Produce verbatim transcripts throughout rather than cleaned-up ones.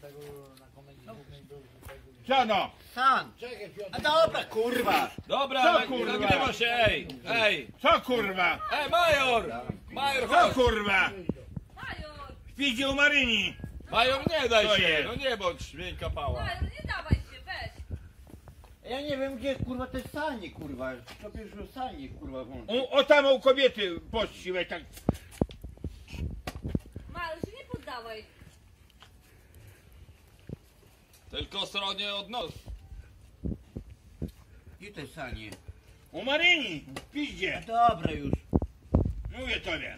Co no? San! A dobra, kurwa! Dobra, Co, nag- kurwa? nagrywa się, ej! Ej! Co kurwa? Ej, major! Major, Co chodź! kurwa? Major! Śpicie u Maryni. Major, nie daj Co się! jest? No nie bądź miękka pała. Major, nie dawaj się, weź! Ja nie wiem gdzie kurwa te sanie kurwa. To pierwsze sanie kurwa włączy. U, o tam u kobiety pościwe tak. Major, się nie poddawaj! Tylko ostrożnie od nos. Gdzie te sanie? U Maryni. W piździe. Dobra już. Mówię tobie.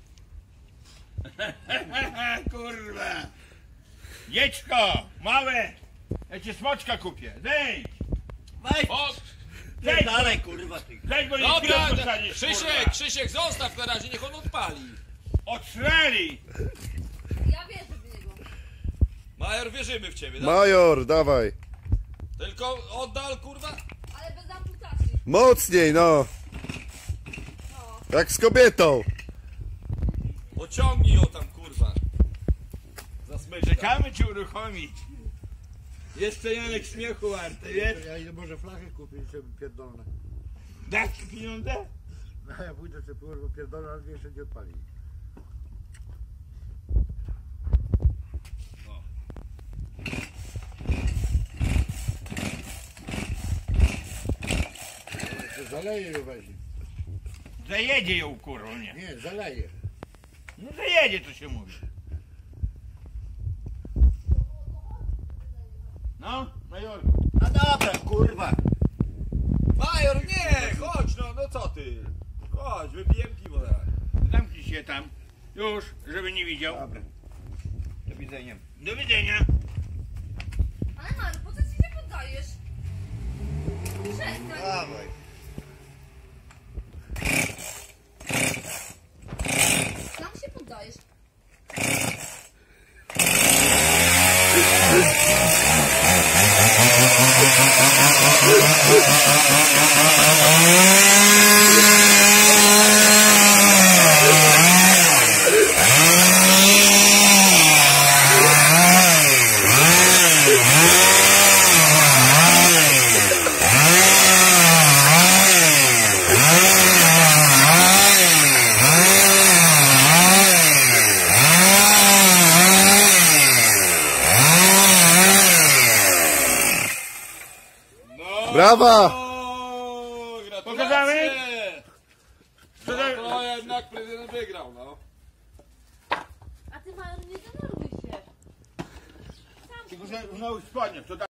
Kurwa. Dziecko, małe. Ja ci smoczka kupię. Zejdź. Weź! O! Ty dalej kurwa ty. Zejdź, bo nie Dobra, chwilę posadzisz, Krzysiek, kurwa. Krzysiek, zostaw na razie, niech on odpali. Odsrali. Ja wierzę w niego. Major, wierzymy w ciebie, tak? Major, dawaj. Tylko oddal, kurwa. Ale bez amputacji. Mocniej, no. No. Jak z kobietą. Pociągnij ją tam, kurwa. Zasmyczka. Czekamy cię uruchomić. Jeszcze Janek śmiechu warty, wiesz? Ja idę może flachę kupić, żeby pierdolne. Dasz ci pieniądze? No ja pójdę sobie pójdę, bo pierdolę, ale jeszcze nie odpali. To zaleje ją weźmie. Zajedzie ją kurwa, nie? Nie, zaleje. No zajedzie, to się mówi. No, majorku. A dobra kurwa. Major, nie, chodź, no, no co ty? Chodź, wypijemy piwo teraz. Zamknij się tam. Już, żeby nie widział. Dobra. Do widzenia. Do widzenia. Ale Major, po co ci nie poddajesz? Przestań! Dawaj. Sam się poddajesz. Brawa! O, gratulacje! Pokazamy? No to jednak prezydent wygrał, no. A ty Major, nie denerwuj się. Tylko, że w nowych spodniach, to